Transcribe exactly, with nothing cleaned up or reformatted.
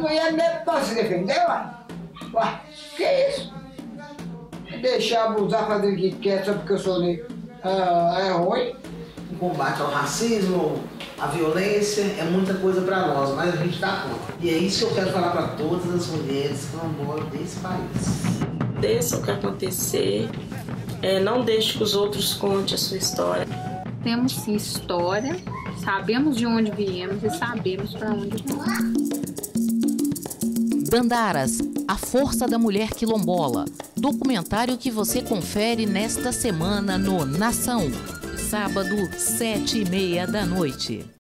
mulheres mesmo podem se defender, ué. Ué, que isso? Deixar abusar, fazer o que quer só porque eu sou negro ah, é ruim. O combate ao racismo, a violência, é muita coisa para nós, mas a gente dá conta. E é isso que eu quero falar para todas as mulheres que moram desse país. Aconteça o que acontecer, é, não deixe que os outros contem a sua história. Temos sim história, sabemos de onde viemos e sabemos para onde vamos. Dandaras, a força da mulher quilombola. Documentário que você confere nesta semana no Nação. Sábado, sete e meia da noite.